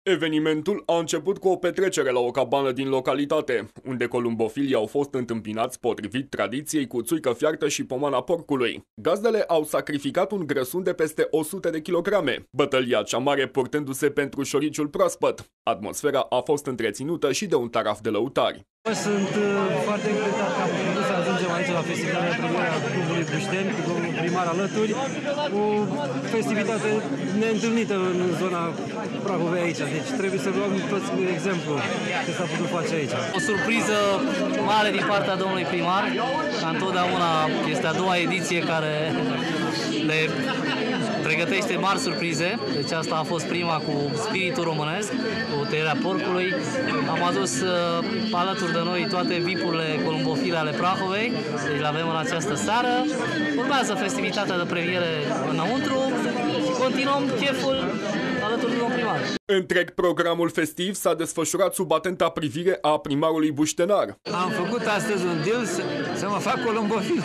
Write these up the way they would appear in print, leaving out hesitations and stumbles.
Evenimentul a început cu o petrecere la o cabană din localitate, unde columbofilii au fost întâmpinați potrivit tradiției cu țuică fiartă și pomana porcului. Gazdele au sacrificat un grăsun de peste 100 de kilograme, bătălia cea mare purtându-se pentru șoriciul proaspăt. Atmosfera a fost întreținută și de un taraf de lăutari. Sunt foarte încântat că am putut să ajungem aici la festivalul de premieră a Clubului Bușteni, cu domnul primar alături, o festivitate neîntâlnită în zona Prahovei aici, deci trebuie să luăm toți exemplu ce s-a putut face aici. O surpriză mare din partea domnului primar, ca întotdeauna este a doua ediție care le pregătește mari surprize, deci asta a fost prima cu spiritul românesc, cu tăierea porcului. Am adus alături de noi toate VIP-urile columbofile ale Prahovei, deci le avem în această seară. Urmează festivitatea de premiere înăuntru și continuăm cheful alături de domnul primar. Întreg programul festiv s-a desfășurat sub atenta privire a primarului buștenar. Am făcut astăzi un deal să mă fac columbofil.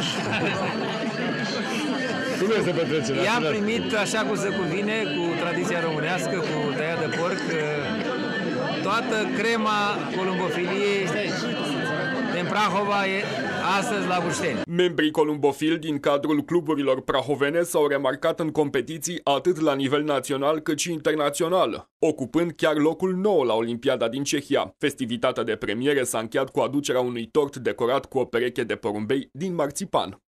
Cum este petrecerea? I-am primit așa cum se cuvine, cu tradiția românească, cu tăiat de porc, toată crema columbofiliei din Prahova e astăzi la Bușteni. Membrii columbofili din cadrul cluburilor prahovene s-au remarcat în competiții atât la nivel național cât și internațional, ocupând chiar locul 9 la Olimpiada din Cehia. Festivitatea de premiere s-a încheiat cu aducerea unui tort decorat cu o pereche de porumbei din marțipan.